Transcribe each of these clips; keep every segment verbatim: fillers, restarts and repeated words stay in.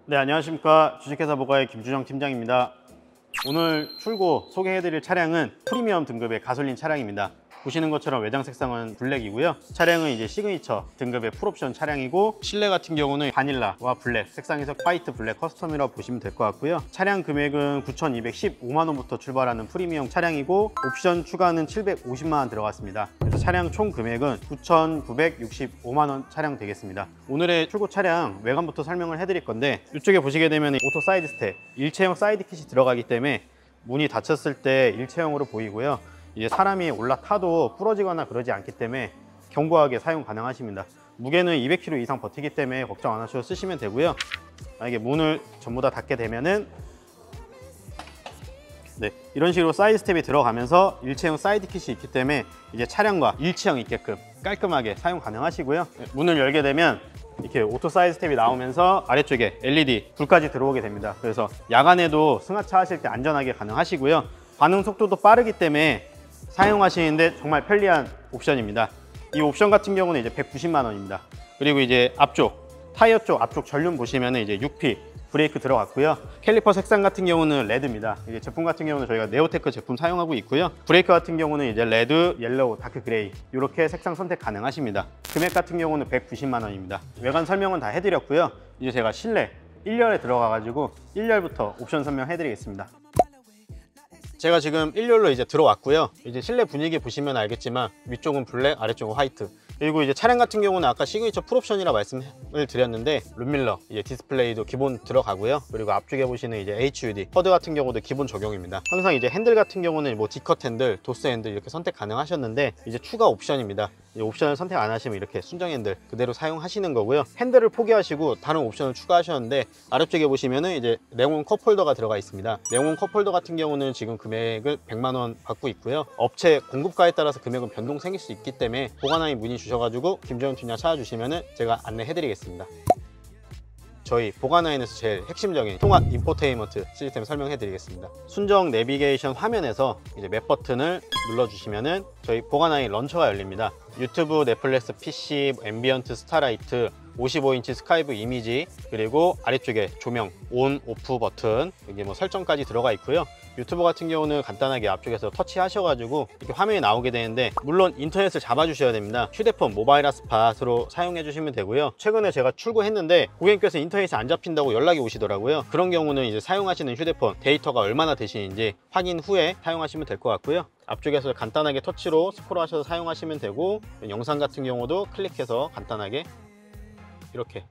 네, 안녕하십니까. 주식회사 보가의 김주정 팀장입니다. 오늘 출고 소개해드릴 차량은 프리미엄 등급의 가솔린 차량입니다. 보시는 것처럼 외장 색상은 블랙이고요. 차량은 이제 시그니처 등급의 풀옵션 차량이고, 실내 같은 경우는 바닐라와 블랙 색상에서 화이트 블랙 커스텀이라고 보시면 될 것 같고요. 차량 금액은 구천이백십오만 원부터 출발하는 프리미엄 차량이고, 옵션 추가는 칠백오십만 원 들어갔습니다. 그래서 차량 총 금액은 구천구백육십오만 원 차량 되겠습니다. 오늘의 출고 차량 외관부터 설명을 해드릴 건데, 이쪽에 보시게 되면 오토 사이드 스텝 일체형 사이드 킷이 들어가기 때문에 문이 닫혔을 때 일체형으로 보이고요. 이제 사람이 올라타도 부러지거나 그러지 않기 때문에 견고하게 사용 가능하십니다. 무게는 이백 킬로그램 이상 버티기 때문에 걱정 안 하셔도 쓰시면 되고요. 만약에 문을 전부 다 닫게 되면은 네, 이런 식으로 사이드 스텝이 들어가면서 일체형 사이드 킷이 있기 때문에 이제 차량과 일치형 있게끔 깔끔하게 사용 가능하시고요. 네, 문을 열게 되면 이렇게 오토 사이드 스텝이 나오면서 아래쪽에 엘이디 불까지 들어오게 됩니다. 그래서 야간에도 승하차 하실 때 안전하게 가능하시고요. 반응 속도도 빠르기 때문에 사용하시는데 정말 편리한 옵션입니다. 이 옵션 같은 경우는 이제 백구십만 원입니다. 그리고 이제 앞쪽 타이어 쪽 앞쪽 전륜 보시면 이제 육 피 브레이크 들어갔고요. 캘리퍼 색상 같은 경우는 레드입니다. 이게 제품 같은 경우는 저희가 네오테크 제품 사용하고 있고요. 브레이크 같은 경우는 이제 레드, 옐로우, 다크 그레이 이렇게 색상 선택 가능하십니다. 금액 같은 경우는 백구십만 원입니다. 외관 설명은 다 해드렸고요. 이제 제가 실내 일 열에 들어가 가지고 일 열부터 옵션 설명해 드리겠습니다. 제가 지금 일 열로 이제 들어왔고요. 이제 실내 분위기 보시면 알겠지만 위쪽은 블랙, 아래쪽은 화이트. 그리고 이제 차량 같은 경우는 아까 시그니처 풀옵션이라 말씀을 드렸는데, 룸밀러 이제 디스플레이도 기본 들어가고요. 그리고 앞쪽에 보시는 이제 에이치 유 디 허드 같은 경우도 기본 적용입니다. 항상 이제 핸들 같은 경우는 뭐 D컷 핸들, 도스 핸들 이렇게 선택 가능하셨는데, 이제 추가 옵션입니다. 이 옵션을 선택 안 하시면 이렇게 순정 핸들 그대로 사용하시는 거고요. 핸들을 포기하시고 다른 옵션을 추가하셨는데, 아래쪽에 보시면은 이제 냉온 컵홀더가 들어가 있습니다. 냉온 컵홀더 같은 경우는 지금 금액을 백만 원 받고 있고요. 업체 공급가에 따라서 금액은 변동 생길 수 있기 때문에 보관하에 문의 주셔가지고 김정현 팀장 찾아주시면은 제가 안내해드리겠습니다. 저희 보가나인에서 제일 핵심적인 통합 인포테인먼트 시스템 설명해 드리겠습니다. 순정 내비게이션 화면에서 이제 맵 버튼을 눌러 주시면은 저희 보가나인 런처가 열립니다. 유튜브, 넷플릭스, 피씨, 앰비언트, 스타라이트, 오십오 인치 스카이브 이미지, 그리고 아래쪽에 조명 온, 오프 버튼, 여기 뭐 설정까지 들어가 있고요. 유튜브 같은 경우는 간단하게 앞쪽에서 터치하셔가지고 이렇게 화면이 나오게 되는데, 물론 인터넷을 잡아주셔야 됩니다. 휴대폰 모바일 핫스팟으로 사용해 주시면 되고요. 최근에 제가 출고했는데 고객님께서 인터넷이 안 잡힌다고 연락이 오시더라고요. 그런 경우는 이제 사용하시는 휴대폰 데이터가 얼마나 되시는지 확인 후에 사용하시면 될 것 같고요. 앞쪽에서 간단하게 터치로 스크롤 하셔서 사용하시면 되고, 영상 같은 경우도 클릭해서 간단하게 이렇게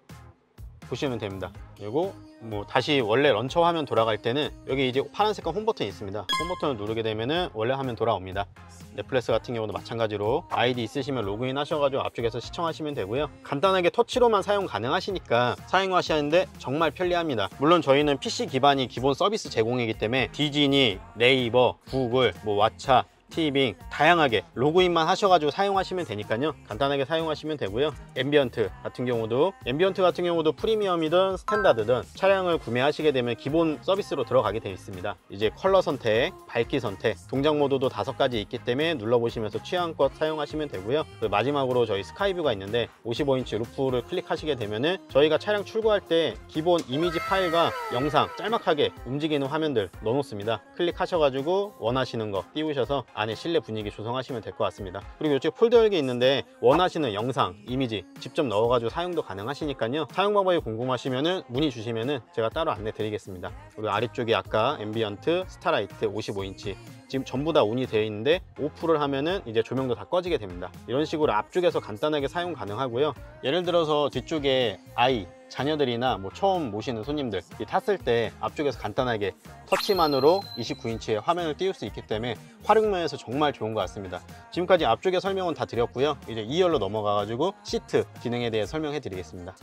보시면 됩니다. 그리고 뭐 다시 원래 런처 화면 돌아갈 때는 여기 이제 파란색깔 홈 버튼이 있습니다. 홈 버튼을 누르게 되면은 원래 화면 돌아옵니다. 넷플릭스 같은 경우도 마찬가지로 아이디 있으시면 로그인 하셔가지고 앞쪽에서 시청하시면 되고요. 간단하게 터치로만 사용 가능하시니까 사용하시는데 정말 편리합니다. 물론 저희는 피씨 기반이 기본 서비스 제공이기 때문에 디즈니, 네이버, 구글, 뭐 왓챠, 티빙 다양하게 로그인만 하셔가지고 사용하시면 되니까요. 간단하게 사용하시면 되고요. 앰비언트 같은 경우도 앰비언트 같은 경우도 프리미엄이든 스탠다드든 차량을 구매하시게 되면 기본 서비스로 들어가게 되어 있습니다. 이제 컬러 선택, 밝기 선택, 동작 모드도 다섯 가지 있기 때문에 눌러보시면서 취향껏 사용하시면 되고요. 그 마지막으로 저희 스카이뷰가 있는데 오십오 인치 루프를 클릭하시게 되면은 저희가 차량 출고할 때 기본 이미지 파일과 영상 짤막하게 움직이는 화면들 넣어놓습니다. 클릭하셔가지고 원하시는 거 띄우셔서 안에 실내 분위기 조성하시면 될 것 같습니다. 그리고 이쪽에 폴더 열기 있는데 원하시는 영상, 이미지 직접 넣어가지고 사용도 가능하시니까요. 사용 방법이 궁금하시면은 문의 주시면은 제가 따로 안내 드리겠습니다. 그리고 아래쪽에 아까 앰비언트, 스타라이트 오십오 인치 지금 전부 다 온이 되어 있는데 오프를 하면은 이제 조명도 다 꺼지게 됩니다. 이런 식으로 앞쪽에서 간단하게 사용 가능하고요. 예를 들어서 뒤쪽에 아이, 자녀들이나 뭐 처음 모시는 손님들 탔을 때 앞쪽에서 간단하게 터치만으로 이십구 인치의 화면을 띄울 수 있기 때문에 활용면에서 정말 좋은 것 같습니다. 지금까지 앞쪽에 설명은 다 드렸고요. 이제 이 열로 넘어가 가지고 시트 기능에 대해 설명해 드리겠습니다.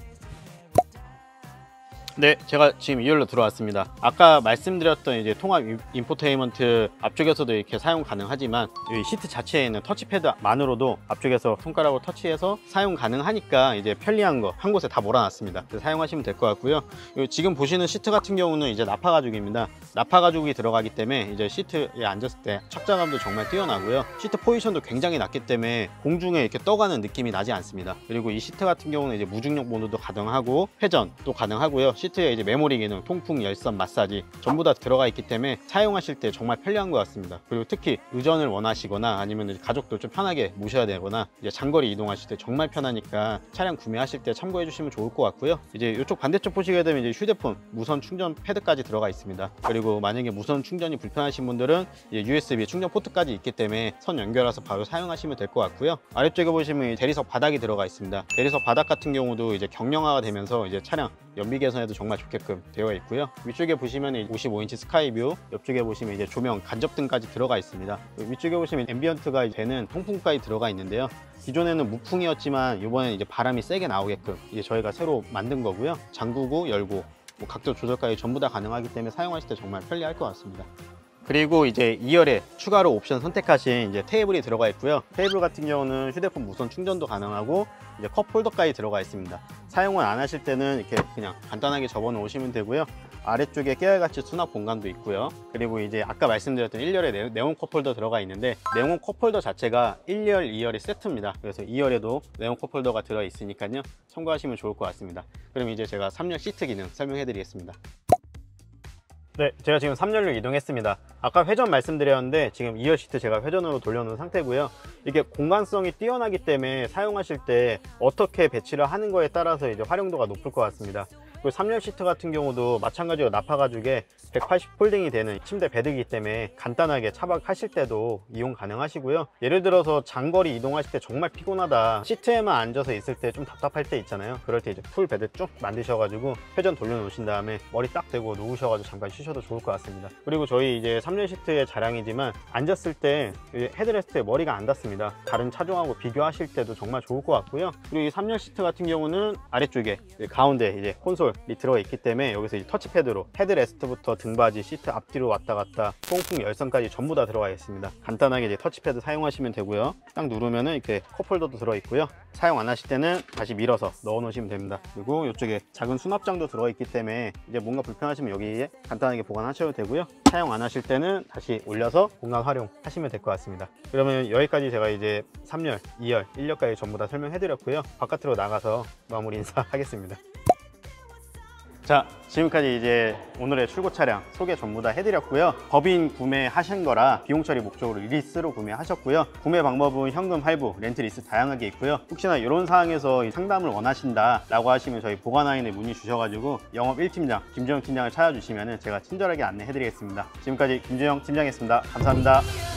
네, 제가 지금 이 열로 들어왔습니다. 아까 말씀드렸던 이제 통합 인포테인먼트 앞쪽에서도 이렇게 사용 가능하지만 이 시트 자체에는 터치패드만으로도 앞쪽에서 손가락으로 터치해서 사용 가능하니까 이제 편리한 거 한 곳에 다 몰아놨습니다. 사용하시면 될 것 같고요. 지금 보시는 시트 같은 경우는 이제 나파 가죽입니다. 나파 가죽이 들어가기 때문에 이제 시트에 앉았을 때 착장감도 정말 뛰어나고요. 시트 포지션도 굉장히 낮기 때문에 공중에 이렇게 떠가는 느낌이 나지 않습니다. 그리고 이 시트 같은 경우는 이제 무중력 모드도 가능하고 회전도 가능하고요. 시트에 이제 메모리 기능, 통풍, 열선, 마사지 전부 다 들어가 있기 때문에 사용하실 때 정말 편리한 것 같습니다. 그리고 특히 의전을 원하시거나 아니면 가족들 좀 편하게 모셔야 되거나 이제 장거리 이동하실 때 정말 편하니까 차량 구매하실 때 참고해 주시면 좋을 것 같고요. 이제 이쪽 반대쪽 보시게 되면 이제 휴대폰 무선 충전 패드까지 들어가 있습니다. 그리고 만약에 무선 충전이 불편하신 분들은 이제 유에스비 충전 포트까지 있기 때문에 선 연결해서 바로 사용하시면 될 것 같고요. 아래쪽에 보시면 대리석 바닥이 들어가 있습니다. 대리석 바닥 같은 경우도 이제 경량화가 되면서 이제 차량 연비 개선에도 정말 좋게끔 되어 있고요. 위쪽에 보시면 오십오 인치 스카이뷰, 옆쪽에 보시면 이제 조명, 간접등까지 들어가 있습니다. 위쪽에 보시면 앰비언트가 되는 통풍까지 들어가 있는데요. 기존에는 무풍이었지만 이번에 이제 바람이 세게 나오게끔 이제 저희가 새로 만든 거고요. 잠그고 열고 뭐 각도 조절까지 전부 다 가능하기 때문에 사용하실 때 정말 편리할 것 같습니다. 그리고 이제 이 열에 추가로 옵션 선택하신 이제 테이블이 들어가 있고요. 테이블 같은 경우는 휴대폰 무선 충전도 가능하고 이제 컵홀더까지 들어가 있습니다. 사용을 안 하실 때는 이렇게 그냥 간단하게 접어 놓으시면 되고요. 아래쪽에 깨알같이 수납 공간도 있고요. 그리고 이제 아까 말씀드렸던 일 열에 네온 컵홀더 들어가 있는데 네온 컵홀더 자체가 일 열, 이 열이 세트입니다. 그래서 이 열에도 네온 컵홀더가 들어 있으니까요. 참고하시면 좋을 것 같습니다. 그럼 이제 제가 삼 열 시트 기능 설명해 드리겠습니다. 네, 제가 지금 삼 열로 이동했습니다. 아까 회전 말씀드렸는데 지금 이 열 시트 제가 회전으로 돌려놓은 상태고요. 이게 공간성이 뛰어나기 때문에 사용하실 때 어떻게 배치를 하는 거에 따라서 이제 활용도가 높을 것 같습니다. 그리고 삼 열 시트 같은 경우도 마찬가지로 나파 가죽에 백팔십 폴딩이 되는 침대 베드이기 때문에 간단하게 차박하실 때도 이용 가능하시고요. 예를 들어서 장거리 이동하실 때 정말 피곤하다, 시트에만 앉아서 있을 때 좀 답답할 때 있잖아요. 그럴 때 이제 풀 베드 쭉 만드셔가지고 회전 돌려놓으신 다음에 머리 딱 대고 누우셔가지고 잠깐 쉬셔도 좋을 것 같습니다. 그리고 저희 이제 삼 열 시트의 자랑이지만 앉았을 때 헤드레스트에 머리가 안 닿습니다. 다른 차종하고 비교하실 때도 정말 좋을 것 같고요. 그리고 이 삼 열 시트 같은 경우는 아래쪽에 가운데 이제 콘솔이 들어있기 때문에 여기서 이 터치패드로 헤드레스트부터 등받이, 시트 앞뒤로 왔다 갔다 통풍, 열선까지 전부 다 들어가 있습니다. 간단하게 이제 터치패드 사용하시면 되고요. 딱 누르면은 이렇게 컵홀더도 들어있고요. 사용 안 하실 때는 다시 밀어서 넣어 놓으시면 됩니다. 그리고 이쪽에 작은 수납장도 들어있기 때문에 이제 뭔가 불편하시면 여기에 간단하게 보관하셔도 되고요. 사용 안 하실 때는 다시 올려서 공간 활용하시면 될 것 같습니다. 그러면 여기까지 제가 이제 삼 열, 이 열, 일 열까지 전부 다 설명해 드렸고요. 바깥으로 나가서 마무리 인사하겠습니다. 자, 지금까지 이제 오늘의 출고 차량 소개 전부 다 해드렸고요. 법인 구매하신 거라 비용 처리 목적으로 리스로 구매하셨고요. 구매 방법은 현금 할부, 렌트 리스 다양하게 있고요. 혹시나 이런 사항에서 상담을 원하신다 라고 하시면 저희 보관라인에 문의 주셔가지고 영업 일 팀장 김주영 팀장을 찾아주시면 제가 친절하게 안내해 드리겠습니다. 지금까지 김주영 팀장이었습니다. 감사합니다.